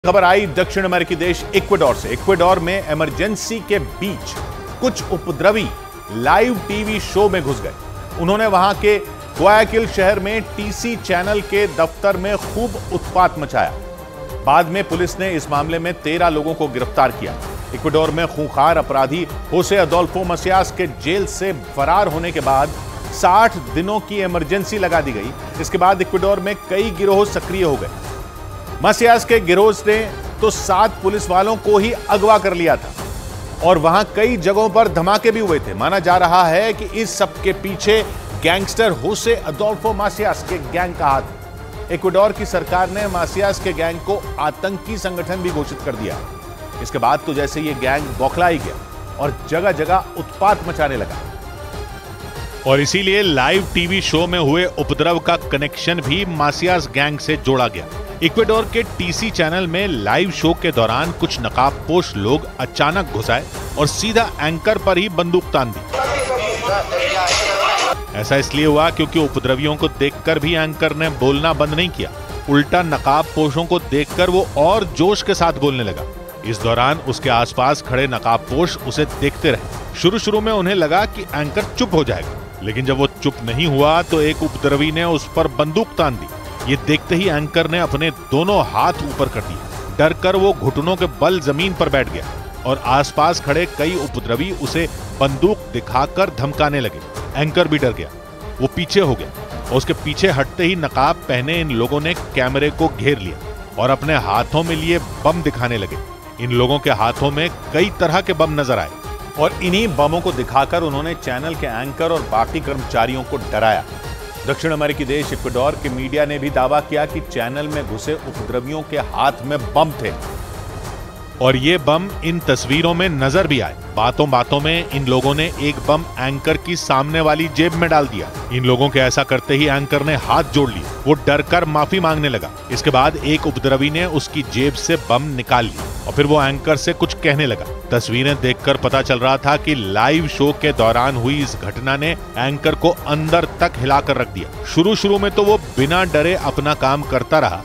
खबर आई दक्षिण अमेरिकी देश इक्वाडोर से। इक्वाडोर में इमरजेंसी के बीच कुछ उपद्रवी लाइव टीवी शो में घुस गए। उन्होंने वहां के गुआयाकिल शहर में टीसी चैनल के दफ्तर में खूब उत्पात मचाया। बाद में पुलिस ने इस मामले में 13 लोगों को गिरफ्तार किया। इक्वाडोर में खूंखार अपराधी होसे अदोल्फो मसियास के जेल से फरार होने के बाद 60 दिनों की इमरजेंसी लगा दी गई। इसके बाद इक्वाडोर में कई गिरोह सक्रिय हो गए। मसियास के गिरोह ने तो 7 पुलिस वालों को ही अगवा कर लिया था और वहां कई जगहों पर धमाके भी हुए थे। माना जा रहा है कि इस सब के पीछे गैंगस्टर होसे अदोल्फो मसियास के गैंग का हाथ। इक्वाडोर की सरकार ने मसियास के गैंग को आतंकी संगठन भी घोषित कर दिया। इसके बाद तो जैसे ये गैंग बौखला ही गया और जगह जगह उत्पात मचाने लगा और इसीलिए लाइव टीवी शो में हुए उपद्रव का कनेक्शन भी मसियास गैंग से जोड़ा गया। इक्वाडोर के टीसी चैनल में लाइव शो के दौरान कुछ नकाबपोश लोग अचानक घुस आए और सीधा एंकर पर ही बंदूक तान दी। ऐसा इसलिए हुआ क्योंकि उपद्रवियों को देखकर भी एंकर ने बोलना बंद नहीं किया। उल्टा नकाबपोशों को देखकर वो और जोश के साथ बोलने लगा। इस दौरान उसके आसपास खड़े नकाबपोश उसे देखते रहे। शुरू में उन्हें लगा कि एंकर चुप हो जाएगा, लेकिन जब वो चुप नहीं हुआ तो एक उपद्रवी ने उस पर बंदूक तान दी। ये देखते ही एंकर ने अपने दोनों हाथ ऊपर कर दिए। डर कर वो घुटनों के बल जमीन पर बैठ गया और आसपास खड़े कई उपद्रवी उसे बंदूक दिखाकर धमकाने लगे। एंकर भी डर गया, वो पीछे हो गया और उसके पीछे हटते ही नकाब पहने इन लोगों ने कैमरे को घेर लिया और अपने हाथों में लिए बम दिखाने लगे। इन लोगों के हाथों में कई तरह के बम नजर आए और इन्हीं बमों को दिखाकर उन्होंने चैनल के एंकर और बाकी कर्मचारियों को डराया। दक्षिण अमेरिकी देश इक्वाडोर के मीडिया ने भी दावा किया कि चैनल में घुसे उपद्रवियों के हाथ में बम थे और ये बम इन तस्वीरों में नजर भी आए। बातों बातों में इन लोगों ने एक बम एंकर की सामने वाली जेब में डाल दिया। इन लोगों के ऐसा करते ही एंकर ने हाथ जोड़ लिए। वो डर कर माफी मांगने लगा। इसके बाद एक उपद्रवी ने उसकी जेब से बम निकाल लिया और फिर वो एंकर से कुछ कहने लगा। तस्वीरें देखकर पता चल रहा था कि लाइव शो के दौरान हुई इस घटना ने एंकर को अंदर तक हिलाकर रख दिया। शुरू में तो वो बिना डरे अपना काम करता रहा,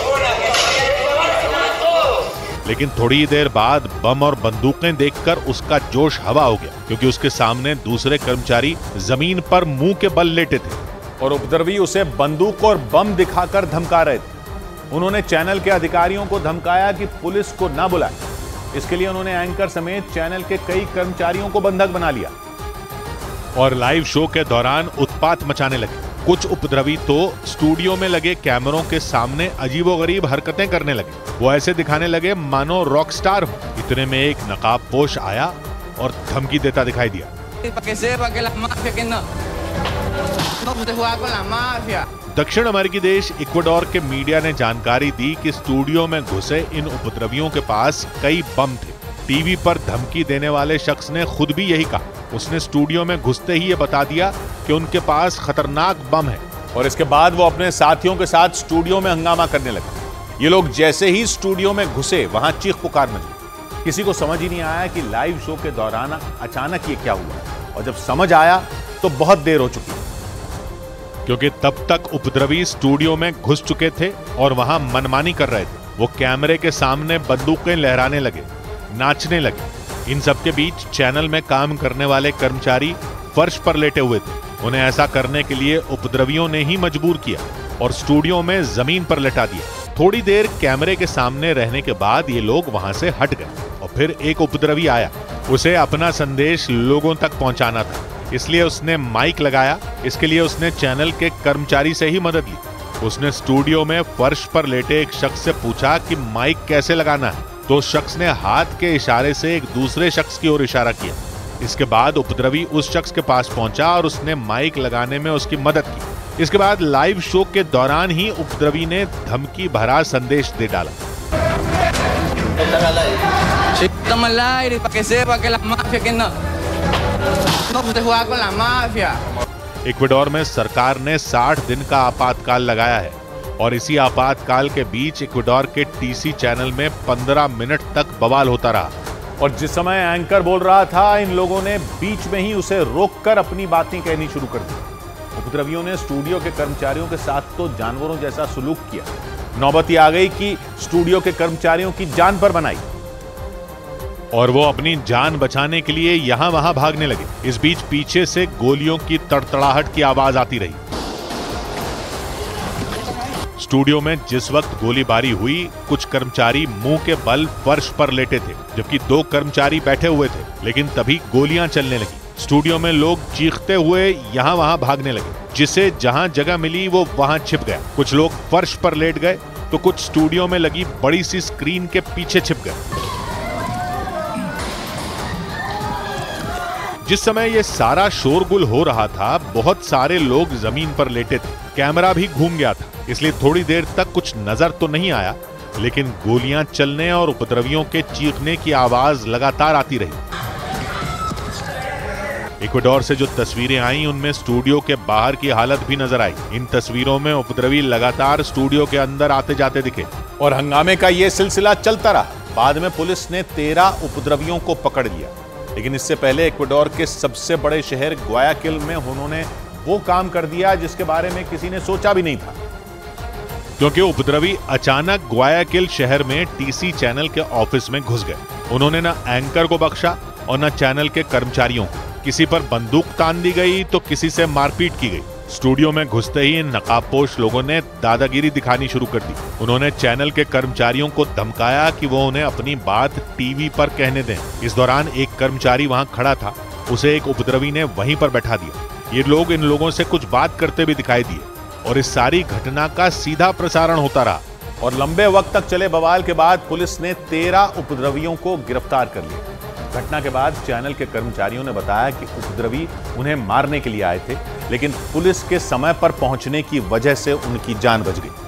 लेकिन थोड़ी देर बाद बम और बंदूकें देखकर उसका जोश हवा हो गया, क्योंकि उसके सामने दूसरे कर्मचारी जमीन पर मुंह के बल लेटे थे और उपद्रवी उसे बंदूक और बम दिखाकर धमका रहे थे। उन्होंने चैनल के अधिकारियों को धमकाया कि पुलिस को ना बुलाए। इसके लिए उन्होंने एंकर समेत चैनल के कई कर्मचारियों को बंधक बना लिया और लाइव शो के दौरान उत्पात मचाने लगे। कुछ उपद्रवी तो स्टूडियो में लगे कैमरों के सामने अजीबोगरीब हरकतें करने लगे। वो ऐसे दिखाने लगे मानो रॉक स्टार हो। इतने में एक नकाबपोश आया और धमकी देता दिखाई दिया। दक्षिण अमेरिकी देश इक्वाडोर के मीडिया ने जानकारी दी कि स्टूडियो में घुसे इन उपद्रवियों के पास कई बम थे। टीवी पर धमकी देने वाले शख्स ने खुद भी यही कहा। उसने स्टूडियो में घुसते ही ये बता दिया कि उनके पास खतरनाक बम है और इसके बाद वो अपने साथियों के साथ स्टूडियो में हंगामा करने लगे। ये लोग जैसे ही स्टूडियो में घुसे वहां चीख पुकार मची। किसी को समझ ही नहीं आया कि लाइव शो के दौरान अचानक ये क्या हुआ और जब समझ आया तो बहुत देर हो चुकी, क्योंकि तब तक उपद्रवी स्टूडियो में घुस चुके थे और वहां मनमानी कर रहे थे। वो कैमरे के सामने बंदूकें लहराने लगे, नाचने लगे। इन सबके बीच चैनल में काम करने वाले कर्मचारी फर्श पर लेटे हुए थे। उन्हें ऐसा करने के लिए उपद्रवियों ने ही मजबूर किया और स्टूडियो में जमीन पर लेटा दिया। थोड़ी देर कैमरे के सामने रहने के बाद ये लोग वहां से हट गए और फिर एक उपद्रवी आया। उसे अपना संदेश लोगों तक पहुंचाना था, इसलिए उसने माइक लगाया। इसके लिए उसने चैनल के कर्मचारी से ही मदद ली। उसने स्टूडियो में फर्श पर लेटे एक शख्स से पूछा कि माइक कैसे लगाना है, तो उस शख्स ने हाथ के इशारे से एक दूसरे शख्स की ओर इशारा किया। इसके बाद उपद्रवी उस शख्स के पास पहुंचा और उसने माइक लगाने में उसकी मदद की। इसके बाद लाइव शो के दौरान ही उपद्रवी ने धमकी भरा संदेश दे डाला। इक्वाडोर में सरकार ने 60 दिन का आपातकाल लगाया है और इसी आपातकाल के बीच इक्वाडोर के टीसी चैनल में 15 मिनट तक बवाल होता रहा और जिस समय एंकर बोल रहा था, इन लोगों ने बीच में ही उसे रोककर अपनी बातें कहनी शुरू कर दी। उपद्रवियों ने स्टूडियो के कर्मचारियों के साथ तो जानवरों जैसा सलूक किया। नौबत आ गई कि स्टूडियो के कर्मचारियों की जान पर बनाई और वो अपनी जान बचाने के लिए यहां वहां भागने लगे। इस बीच पीछे से गोलियों की तड़तड़ाहट की आवाज आती रही। स्टूडियो में जिस वक्त गोलीबारी हुई, कुछ कर्मचारी मुंह के बल फर्श पर लेटे थे, जबकि 2 कर्मचारी बैठे हुए थे। लेकिन तभी गोलियां चलने लगी। स्टूडियो में लोग चीखते हुए यहां वहां भागने लगे। जिसे जहां जगह मिली वो वहां छिप गया। कुछ लोग फर्श पर लेट गए तो कुछ स्टूडियो में लगी बड़ी सी स्क्रीन के पीछे छिप गए। जिस समय ये सारा शोरगुल हो रहा था, बहुत सारे लोग जमीन पर लेटे थे। कैमरा भी घूम गया था, इसलिए थोड़ी देर तक कुछ नजर तो नहीं आया, लेकिन गोलियां चलने और उपद्रवियों के चीखने की आवाज लगातार आती रही। इक्वाडोर से जो तस्वीरें आई, उनमें स्टूडियो के बाहर की हालत भी नजर आई। इन तस्वीरों में उपद्रवी लगातार स्टूडियो के अंदर आते जाते दिखे और हंगामे का यह सिलसिला चलता रहा। बाद में पुलिस ने 13 उपद्रवियों को पकड़ लिया। लेकिन इससे पहले इक्वाडोर के सबसे बड़े शहर ग्वायाकिल में उन्होंने वो काम कर दिया जिसके बारे में किसी ने सोचा भी नहीं था। क्योंकि उपद्रवी अचानक ग्वायाकिल शहर में टीसी चैनल के ऑफिस में घुस गए। उन्होंने न एंकर को बख्शा और न चैनल के कर्मचारियों को। किसी पर बंदूक तान दी गई तो किसी से मारपीट की गई। स्टूडियो में घुसते ही नकाबपोश लोगों ने दादागिरी दिखानी शुरू कर दी। उन्होंने चैनल के कर्मचारियों को धमकाया कि वो उन्हें अपनी बात टीवी पर कहने दें। इस दौरान एक कर्मचारी वहां खड़ा था, उसे एक उपद्रवी ने वहीं पर बैठा दिया। ये लोग इन लोगों से कुछ बात करते भी दिखाई दिए और इस सारी घटना का सीधा प्रसारण होता रहा। और लंबे वक्त तक चले बवाल के बाद पुलिस ने 13 उपद्रवियों को गिरफ्तार कर लिया। घटना के बाद चैनल के कर्मचारियों ने बताया कि उपद्रवी उन्हें मारने के लिए आए थे, लेकिन पुलिस के समय पर पहुंचने की वजह से उनकी जान बच गई।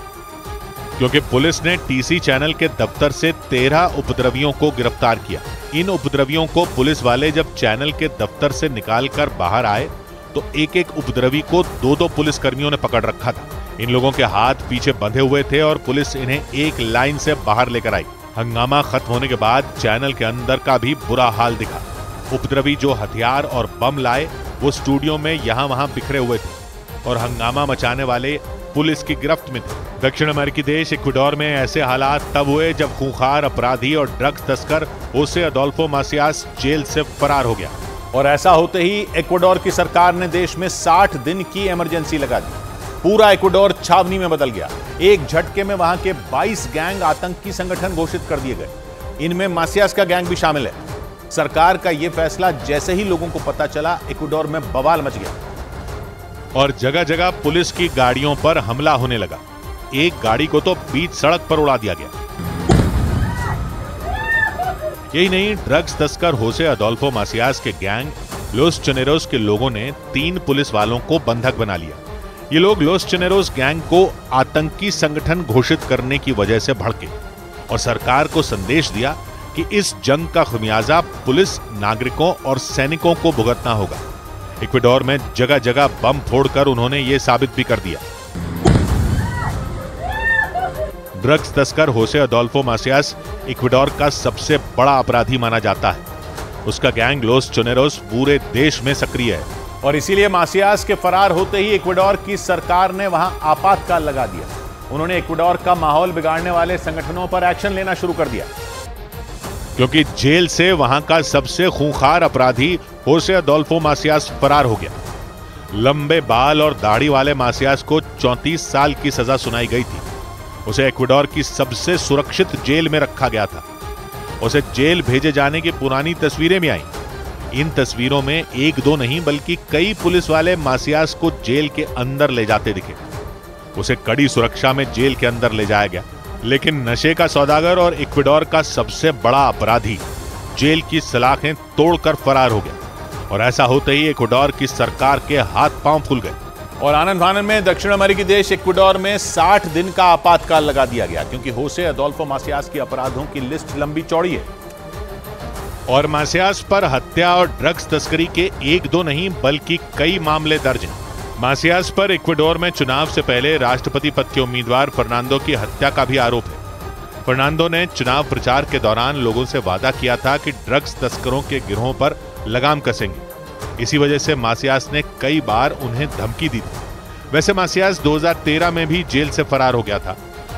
क्योंकि पुलिस ने टीसी चैनल के दफ्तर से 13 उपद्रवियों को गिरफ्तार किया। इन उपद्रवियों को पुलिस वाले जब चैनल के दफ्तर से निकालकर बाहर आए तो एक एक उपद्रवी को 2-2 पुलिसकर्मियों ने पकड़ रखा था। इन लोगों के हाथ पीछे बंधे हुए थे और पुलिस इन्हें एक लाइन से बाहर लेकर आई। हंगामा खत्म होने के बाद चैनल के अंदर का भी बुरा हाल दिखा। उपद्रवी जो हथियार और बम लाए वो स्टूडियो में यहां वहां बिखरे हुए थे और हंगामा मचाने वाले पुलिस की गिरफ्त में थे। दक्षिण अमेरिकी देश इक्वाडोर में ऐसे हालात तब हुए जब खूंखार अपराधी और ड्रग्स तस्कर होसे अडोल्फो मासियास जेल से फरार हो गया। और ऐसा होते ही इक्वाडोर की सरकार ने देश में 60 दिन की इमरजेंसी लगा दी। पूरा इक्वाडोर छावनी में बदल गया। एक झटके में वहां के 22 गैंग आतंकी संगठन घोषित कर दिए गए। इनमें मासियास का गैंग भी शामिल है। सरकार का यह फैसला जैसे ही लोगों को पता चला, इक्वाडोर में बवाल मच गया और जगह जगह पुलिस की गाड़ियों पर हमला होने लगा। एक गाड़ी को तो बीच सड़क पर उड़ा दिया गया। यही नहीं, ड्रग्स तस्कर होसे अडोल्फो मासियास के गैंग लोस चनेरोस के लोगों ने 3 पुलिस वालों को बंधक बना लिया। ये लोग लोस चनेरोस गैंग को आतंकी संगठन घोषित करने की वजह से भड़के और सरकार को संदेश दिया कि इस जंग का खमियाजा पुलिस, नागरिकों और सैनिकों को भुगतना होगा। इक्वाडोर में जगह जगह बम फोड़कर उन्होंने ये साबित भी कर दिया। ड्रग्स तस्कर होसे अडोल्फो मासियास इक्वाडोर का सबसे बड़ा अपराधी माना जाता है। उसका गैंग लोस चनेरोस पूरे देश में सक्रिय है और इसीलिए मासियास के फरार होते ही इक्वाडोर की सरकार ने वहां आपातकाल लगा दिया। उन्होंने इक्वाडोर का माहौल बिगाड़ने वाले संगठनों पर एक्शन लेना शुरू कर दिया। क्योंकि जेल से वहां का सबसे खूंखार अपराधी होसे अडोल्फो मासियास फरार हो गया। लंबे बाल और दाढ़ी वाले मासियास को 34 साल की सजा सुनाई गई थी। उसे इक्वाडोर की सबसे सुरक्षित जेल में रखा गया था। उसे जेल भेजे जाने की पुरानी तस्वीरें भी आईं। इन तस्वीरों में 1-2 नहीं बल्कि कई पुलिस वाले मासियास को जेल के अंदर ले जाते दिखे। उसे कड़ी सुरक्षा में जेल के अंदर ले जाया गया। लेकिन नशे का सौदागर और इक्वाडोर का सबसे बड़ा अपराधी जेल की सलाखें तोड़कर फरार हो गया और ऐसा होते ही इक्वाडोर की सरकार के हाथ पांव फूल गए। और आनंद फानन में दक्षिण अमेरिकी देश इक्वाडोर में 60 दिन का आपातकाल लगा दिया गया, क्योंकि होसे अडोल्फो मासियास की अपराधों की लिस्ट लंबी चौड़ी है और मासियास पर हत्या और ड्रग्स तस्करी के 1-2 नहीं बल्कि कई मामले दर्ज हैं। मासियास पर इक्वाडोर में चुनाव से पहले राष्ट्रपति पद के उम्मीदवार फर्नांडो की हत्या का भी आरोप है। फर्नांडो ने चुनाव प्रचार के दौरान लोगों से वादा किया था कि ड्रग्स तस्करों के गिरोह पर लगाम कसेंगे। इसी वजह से मासियास ने कई बार उन्हें धमकी दी थी। वैसे मासियास 2013 में भी जेल से फरार हो गया था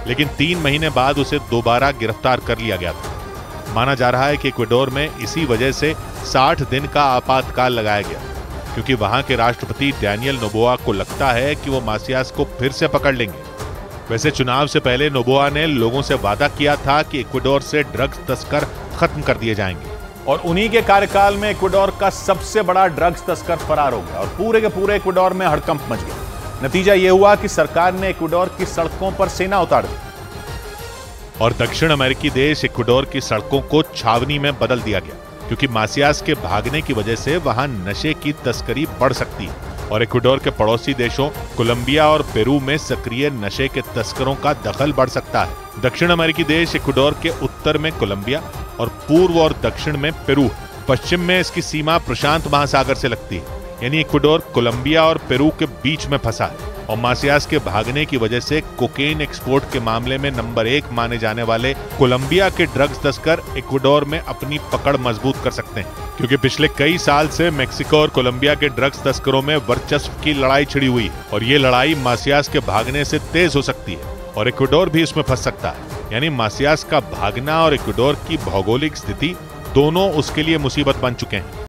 लेकिन 3 महीने बाद उसे दोबारा गिरफ्तार कर लिया गया था। माना जा रहा है कि इक्वाडोर में इसी वजह से 60 दिन का आपातकाल लगाया गया, क्योंकि वहां के राष्ट्रपति डैनियल नोबोआ को लगता है कि वो मासियास को फिर से पकड़ लेंगे। वैसे चुनाव से पहले नोबोआ ने लोगों से वादा किया था कि इक्वाडोर से ड्रग्स तस्कर खत्म कर दिए जाएंगे, और उन्हीं के कार्यकाल में इक्वाडोर का सबसे बड़ा ड्रग्स तस्कर फरार हो गया और पूरे के पूरे इक्वाडोर में हड़कंप मच गया। नतीजा यह हुआ कि सरकार ने इक्वाडोर की सड़कों पर सेना उतार दी और दक्षिण अमेरिकी देश इक्वाडोर की सड़कों को छावनी में बदल दिया गया, क्योंकि मासियास के भागने की वजह से वहां नशे की तस्करी बढ़ सकती है और इक्वाडोर के पड़ोसी देशों कोलंबिया और पेरू में सक्रिय नशे के तस्करों का दखल बढ़ सकता है। दक्षिण अमेरिकी देश इक्वाडोर के उत्तर में कोलंबिया और पूर्व और दक्षिण में पेरू, पश्चिम में इसकी सीमा प्रशांत महासागर से लगती है, यानी इक्वाडोर कोलंबिया और पेरू के बीच में फंसा है। और मासियास के भागने की वजह से कोकेन एक्सपोर्ट के मामले में नंबर 1 माने जाने वाले कोलंबिया के ड्रग्स तस्कर इक्वाडोर में अपनी पकड़ मजबूत कर सकते हैं, क्योंकि पिछले कई साल से मेक्सिको और कोलंबिया के ड्रग्स तस्करों में वर्चस्व की लड़ाई छिड़ी हुई है और ये लड़ाई मासियास के भागने से तेज हो सकती है और इक्वाडोर भी इसमें फंस सकता है। यानी मासियास का भागना और इक्वाडोर की भौगोलिक स्थिति दोनों उसके लिए मुसीबत बन चुके हैं।